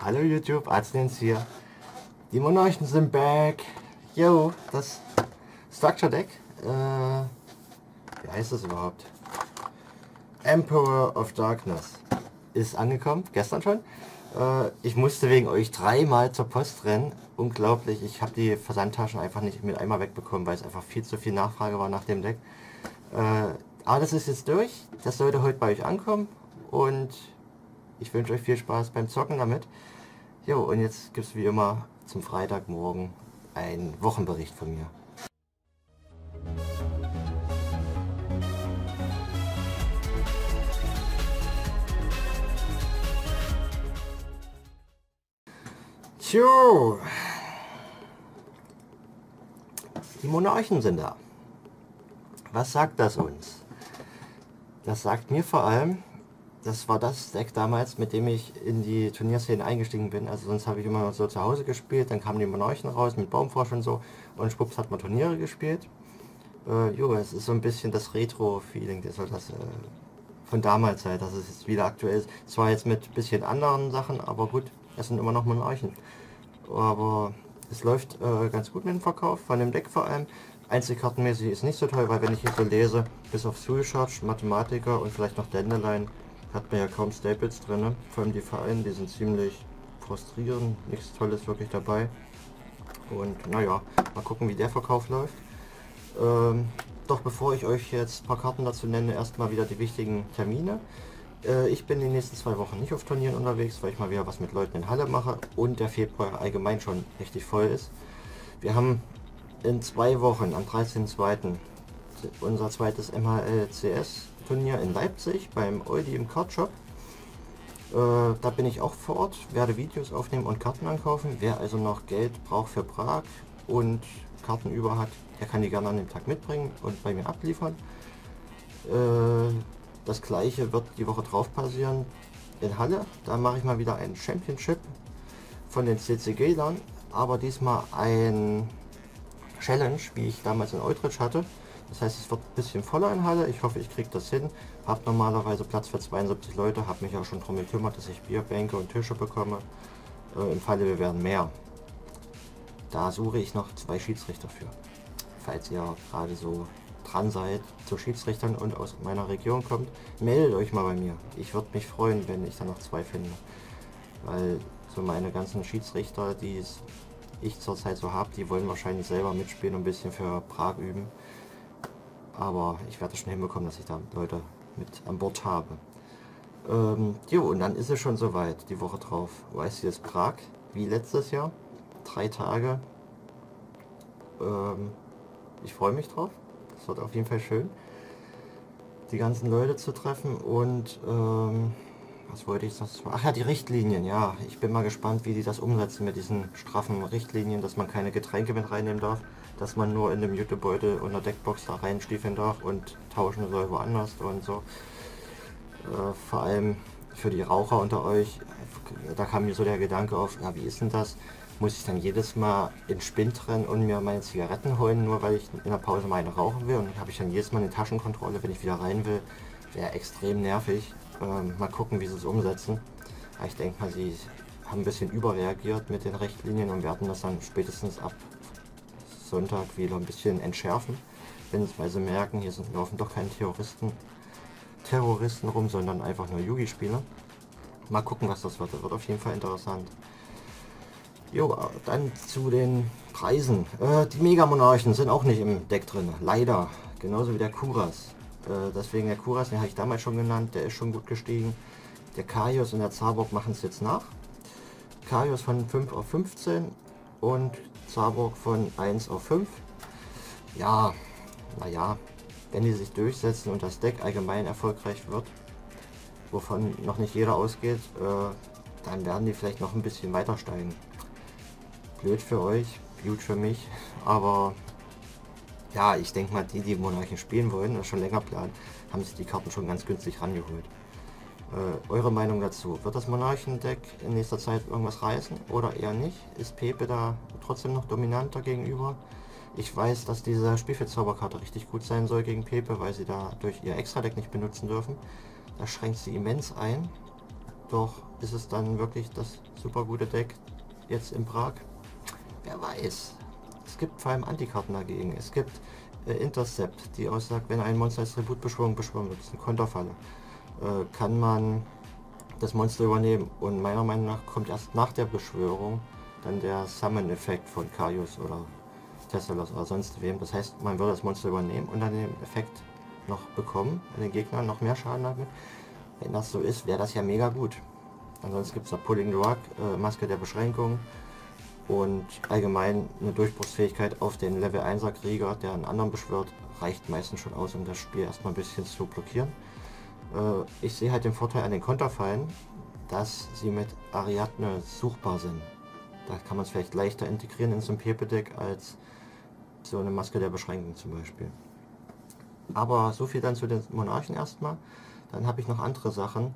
Hallo YouTube, Arztens hier. Die Monarchen sind back. Yo, das Structure Deck, wie heißt das überhaupt? Emperor of Darkness ist angekommen, gestern schon. Ich musste wegen euch dreimal zur Post rennen. Unglaublich, ich habe die Versandtaschen einfach nicht mit einmal wegbekommen, weil es einfach viel zu viel Nachfrage war nach dem Deck. Aber das ist jetzt durch, das sollte heute bei euch ankommen und ich wünsche euch viel Spaß beim Zocken damit. Jo, und jetzt gibt es wie immer zum Freitagmorgen einen Wochenbericht von mir. Tjo, die Monarchen sind da. Was sagt das uns? Das sagt mir vor allem, das war das Deck damals, mit dem ich in die Turnierszene eingestiegen bin. Also sonst habe ich immer so zu Hause gespielt, dann kamen die Monarchen raus mit Baumfrosch und so und schwupps hat man Turniere gespielt. Jo, es ist so ein bisschen das Retro-Feeling, das von damals halt, dass es jetzt wieder aktuell ist. Zwar jetzt mit ein bisschen anderen Sachen, aber gut, es sind immer noch Monarchen. Aber es läuft ganz gut mit dem Verkauf, von dem Deck vor allem. Einzelkartenmäßig ist nicht so toll, weil wenn ich hier so lese, bis auf Soul Charge, Mathematiker und vielleicht noch Dandelion, hat man ja kaum Staples drin. Vor allem die Vereine, die sind ziemlich frustrierend, nichts Tolles wirklich dabei. Und naja, mal gucken, wie der Verkauf läuft. Doch bevor ich euch jetzt ein paar Karten dazu nenne, erstmal wieder die wichtigen Termine. Ich bin die nächsten 2 Wochen nicht auf Turnieren unterwegs, weil ich mal wieder was mit Leuten in Halle mache und der Februar allgemein schon richtig voll ist. Wir haben in 2 Wochen, am 13.02. unser zweites MHLCS Turnier in Leipzig beim Oldie im Cardshop. Da bin ich auch vor Ort, werde Videos aufnehmen und Karten ankaufen. Wer also noch Geld braucht für Prag und Karten über hat, der kann die gerne an dem Tag mitbringen und bei mir abliefern. Das gleiche wird die Woche drauf passieren in Halle. Da mache ich mal wieder ein Championship von den CCG-Lern, aber diesmal ein Challenge, wie ich damals in Outreach hatte. Das heißt, es wird ein bisschen voller in Halle. Ich hoffe, ich kriege das hin. Habe normalerweise Platz für 72 Leute. Habe mich auch schon darum gekümmert, dass ich Bierbänke und Tische bekomme. Im Falle, wir werden mehr. Da suche ich noch 2 Schiedsrichter für. Falls ihr gerade so dran seid, zu Schiedsrichtern und aus meiner Region kommt, meldet euch mal bei mir. Ich würde mich freuen, wenn ich da noch 2 finde. Weil so meine ganzen Schiedsrichter, die ich zurzeit so habe, die wollen wahrscheinlich selber mitspielen und ein bisschen für Prag üben. Aber ich werde es schon hinbekommen, dass ich da Leute mit an Bord habe. Jo, und dann ist es schon soweit, die Woche drauf. Weißt du, jetzt Prag, wie letztes Jahr. 3 Tage. Ich freue mich drauf. Es wird auf jeden Fall schön, die ganzen Leute zu treffen. Und was wollte ich sonst? Ach ja, die Richtlinien. Ja, ich bin mal gespannt, wie die das umsetzen mit diesen straffen Richtlinien, dass man keine Getränke mit reinnehmen darf, dass man nur in dem Jutebeutel und der Deckbox da reinstiefeln darf und tauschen soll woanders und so. Vor allem für die Raucher unter euch, da kam mir so der Gedanke auf, ja, wie ist denn das? Muss ich dann jedes Mal in Spind rennen und mir meine Zigaretten holen, nur weil ich in der Pause meine rauchen will? Und habe ich dann jedes Mal eine Taschenkontrolle, wenn ich wieder rein will? Wäre extrem nervig. Mal gucken, wie sie es umsetzen. Aber ich denke mal, sie haben ein bisschen überreagiert mit den Richtlinien und werden das dann spätestens ab Sonntag wieder ein bisschen entschärfen, weil sie merken, hier laufen doch keine Terroristen rum, sondern einfach nur Yugi-Spieler. Mal gucken, was das wird. Das wird auf jeden Fall interessant. Jo, dann zu den Preisen. Die Mega-Monarchen sind auch nicht im Deck drin, leider. Genauso wie der Kuras. Deswegen der Kuras, den habe ich damals schon genannt, der ist schon gut gestiegen. Der Kaios und der Zarburg machen es jetzt nach. Kaios von 5 auf 15 und Zarburg von 1 auf 5. Ja, naja, wenn die sich durchsetzen und das Deck allgemein erfolgreich wird, wovon noch nicht jeder ausgeht, dann werden die vielleicht noch ein bisschen weiter steigen. Blöd für euch, gut für mich, aber ja, ich denke mal, die Monarchen spielen wollen, das schon länger planen, haben sich die Karten schon ganz günstig rangeholt. Eure Meinung dazu? Wird das Monarchen-Deck in nächster Zeit irgendwas reißen oder eher nicht? Ist Pepe da trotzdem noch dominanter gegenüber? Ich weiß, dass diese Spielfeldzauberkarte richtig gut sein soll gegen Pepe, weil sie da durch ihr Extra-Deck nicht benutzen dürfen. Das schränkt sie immens ein. Doch ist es dann wirklich das super gute Deck jetzt in Prag? Wer weiß. Es gibt vor allem Antikarten dagegen. Es gibt Intercept, die aussagt, wenn ein Monster als Tributbeschwörung beschworen wird, das ist eine Konterfalle, kann man das Monster übernehmen. Und meiner Meinung nach kommt erst nach der Beschwörung dann der Summon-Effekt von Kaius oder Tesselos oder sonst wem. Das heißt, man würde das Monster übernehmen und dann den Effekt noch bekommen, wenn den Gegner noch mehr Schaden hat. Wenn das so ist, wäre das ja mega gut. Ansonsten gibt es noch Pulling the Rug, Maske der Beschränkung und allgemein eine Durchbruchsfähigkeit auf den Level 1er Krieger, der einen anderen beschwört, reicht meistens schon aus, um das Spiel erstmal ein bisschen zu blockieren. Ich sehe halt den Vorteil an den Konterfallen, dass sie mit Ariadne suchbar sind. Da kann man es vielleicht leichter integrieren in so ein Pepe-Deck als so eine Maske der Beschränkung zum Beispiel. Aber so viel dann zu den Monarchen erstmal. Dann habe ich noch andere Sachen.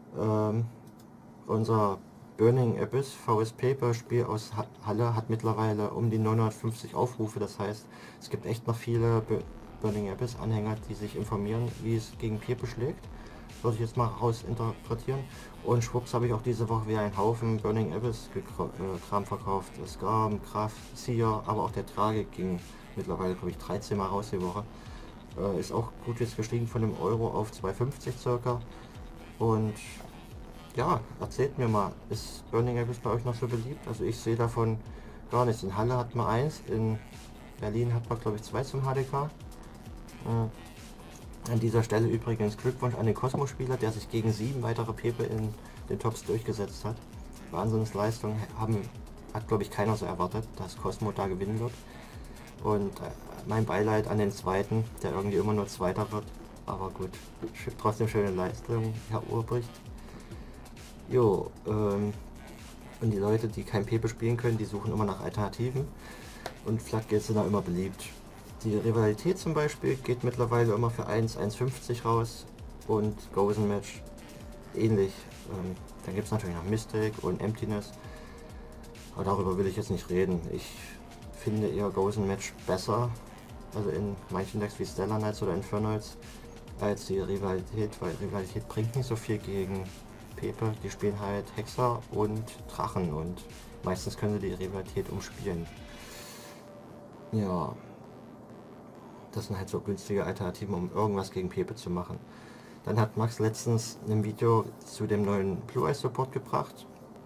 Unser Burning Abyss VS Paper Spiel aus Halle hat mittlerweile um die 950 Aufrufe. Das heißt, es gibt echt noch viele Burning Abyss Anhänger, die sich informieren, wie es gegen Pepe schlägt. Würde ich jetzt mal rausinterpretieren. Und schwupps habe ich auch diese Woche wieder einen Haufen Burning Abyss Kram verkauft. Skam, Kraft, Seer, aber auch der Tragik ging mittlerweile, glaube ich, 13 Mal raus die Woche. Ist auch gut jetzt gestiegen von einem Euro auf 2,50 circa. Und ja, erzählt mir mal, ist Burning Abyss bei euch noch so beliebt? Also ich sehe davon gar nichts. In Halle hat man eins, in Berlin hat man, glaube ich, 2 zum HDK. An dieser Stelle übrigens Glückwunsch an den Cosmo-Spieler, der sich gegen 7 weitere Pepe in den Tops durchgesetzt hat. Wahnsinnsleistung hat, glaube ich, keiner so erwartet, dass Cosmo da gewinnen wird. Und mein Beileid an den Zweiten, der irgendwie immer nur Zweiter wird. Aber gut, trotzdem schöne Leistung, Herr Urbricht. Jo, und die Leute, die kein Pepe spielen können, die suchen immer nach Alternativen. Und Floodgates sind da immer beliebt. Die Rivalität zum Beispiel geht mittlerweile immer für 1,50 raus und Gozen Match ähnlich. Dann gibt es natürlich noch Mistake und Emptiness, aber darüber will ich jetzt nicht reden. Ich finde eher Gozen Match besser, also in manchen Decks wie Stellar Knights oder Infernals, als die Rivalität, weil Rivalität bringt nicht so viel gegen Pepe. Die spielen halt Hexer und Drachen und meistens können sie die Rivalität umspielen. Ja. Das sind halt so günstige Alternativen, um irgendwas gegen Pepe zu machen. Dann hat Max letztens ein Video zu dem neuen Blue Eye Support gebracht,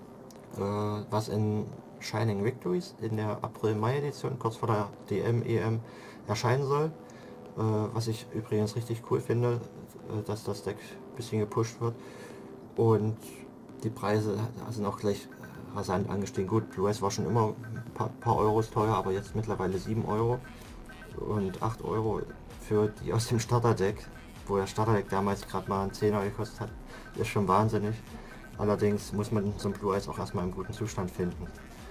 was in Shining Victories in der April-Mai-Edition, kurz vor der DM-EM, erscheinen soll. Was ich übrigens richtig cool finde, dass das Deck ein bisschen gepusht wird. Und die Preise sind auch gleich rasant angestiegen. Gut, Blue Eyes war schon immer ein paar Euros teuer, aber jetzt mittlerweile 7 Euro. Und 8 Euro für die aus dem Starterdeck, wo der Starterdeck damals gerade mal einen 10er gekostet hat, ist schon wahnsinnig. Allerdings muss man so ein Blue Eyes auch erstmal im guten Zustand finden.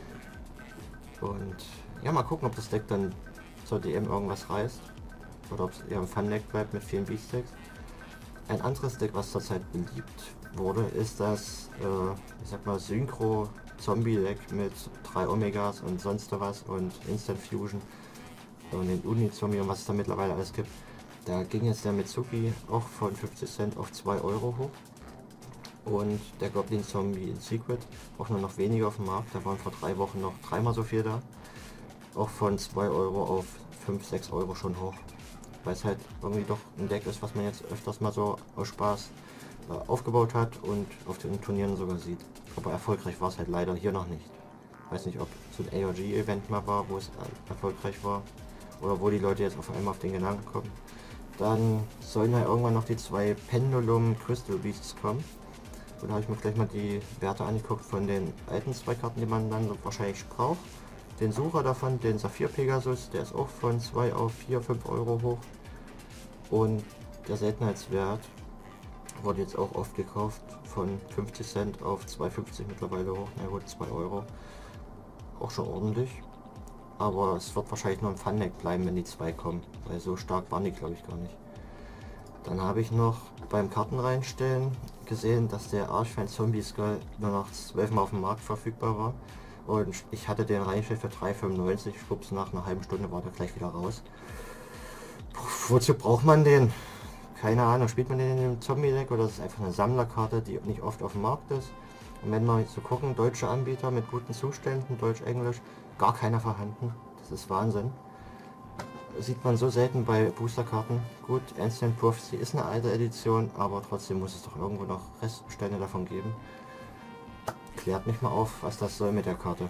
Und ja, mal gucken, ob das Deck dann zur DM irgendwas reißt. Oder ob es eher ein Fun-Deck bleibt mit vielen Beast-Decks. Ein anderes Deck, was zurzeit beliebt wurde, ist das, ich sag mal, Synchro-Zombie-Deck mit 3 Omegas und sonst was und Instant Fusion. Und den Uni-Zombie und was es da mittlerweile alles gibt. Da ging jetzt der Mitsuki auch von 50 Cent auf 2 Euro hoch. Und der Goblin-Zombie in Secret auch nur noch weniger auf dem Markt. Da waren vor 3 Wochen noch 3-mal so viel da. Auch von 2 Euro auf 5, 6 Euro schon hoch. Weil es halt irgendwie doch ein Deck ist, was man jetzt öfters mal so aus Spaß aufgebaut hat und auf den Turnieren sogar sieht. Aber erfolgreich war es halt leider hier noch nicht. Ich weiß nicht, ob so ein AOG-Event mal war, wo es erfolgreich war. Oder wo die Leute jetzt auf einmal auf den Gedanken kommen. Dann sollen ja irgendwann noch die 2 Pendulum Crystal Beasts kommen. Und da habe ich mir gleich mal die Werte angeguckt von den alten 2 Karten, die man dann wahrscheinlich braucht. Den Sucher davon, den Saphir Pegasus, der ist auch von 2 auf 4, 5 Euro hoch. Und der Seltenheitswert wurde jetzt auch oft gekauft, von 50 Cent auf 2,50 mittlerweile hoch. Na gut, 2 Euro. Auch schon ordentlich. Aber es wird wahrscheinlich nur ein Fun-Deck bleiben, wenn die 2 kommen, weil so stark waren die, glaube ich, gar nicht. Dann habe ich noch beim Karten reinstellen gesehen, dass der Archfeind Zombie Skull nur noch 12 Mal auf dem Markt verfügbar war. Und ich hatte den reingestellt für 3,95, schwupps, nach einer halben Stunde war der gleich wieder raus. Puh, wozu braucht man den? keine Ahnung, spielt man den in dem Zombie-Deck oder ist es einfach eine Sammlerkarte, die nicht oft auf dem Markt ist? Und wenn wir so gucken, deutsche Anbieter mit guten Zuständen, Deutsch-Englisch, gar keiner vorhanden. Das ist Wahnsinn. Sieht man so selten bei Boosterkarten. Gut, Ancient Prophecy ist eine alte Edition, aber trotzdem muss es doch irgendwo noch Restbestände davon geben. Klärt mich mal auf, was das soll mit der Karte.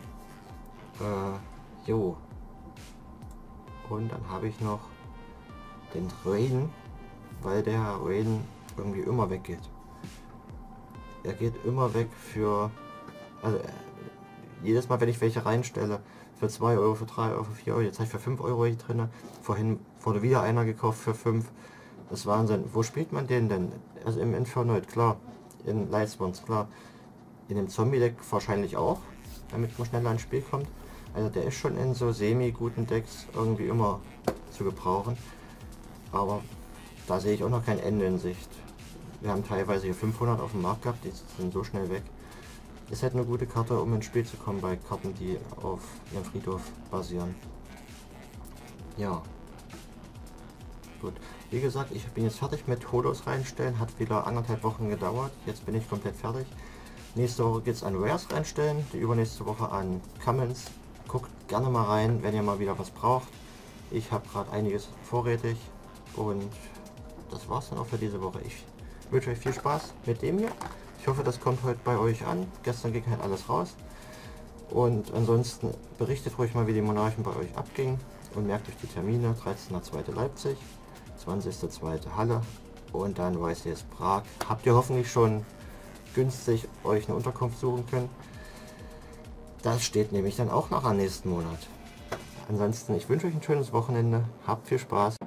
Jo. Und dann habe ich noch den Raiden, weil der Raiden irgendwie immer weggeht. Er geht immer weg für, also jedes Mal, wenn ich welche reinstelle, für 2 Euro, für 3 Euro, für 4 Euro, jetzt habe ich für 5 Euro hier drin. Vorhin wurde wieder einer gekauft für 5. Das ist Wahnsinn. Wo spielt man den denn? Also im Infernoid, klar. In Lightsworns, klar. In dem Zombie-Deck wahrscheinlich auch, damit man schneller ins Spiel kommt. Also der ist schon in so semi-guten Decks irgendwie immer zu gebrauchen. Aber da sehe ich auch noch kein Ende in Sicht. Wir haben teilweise hier 500 auf dem Markt gehabt, die sind so schnell weg. Ist halt eine gute Karte, um ins Spiel zu kommen bei Karten, die auf ihrem Friedhof basieren. Ja. Gut. Wie gesagt, ich bin jetzt fertig mit Holos reinstellen. Hat wieder 1,5 Wochen gedauert. Jetzt bin ich komplett fertig. Nächste Woche geht es an Rares reinstellen. Die übernächste Woche an Commons. Guckt gerne mal rein, wenn ihr mal wieder was braucht. Ich habe gerade einiges vorrätig. Und das war's dann auch für diese Woche. Ich wünsche euch viel Spaß mit dem hier. Ich hoffe, das kommt heute bei euch an. Gestern ging halt alles raus. Und ansonsten berichtet ruhig mal, wie die Monarchen bei euch abgingen. Und merkt euch die Termine. 13.02. Leipzig, 20.02. Halle und dann YCS Prag. Habt ihr hoffentlich schon günstig euch eine Unterkunft suchen können. Das steht nämlich dann auch noch am nächsten Monat. Ansonsten, ich wünsche euch ein schönes Wochenende. Habt viel Spaß.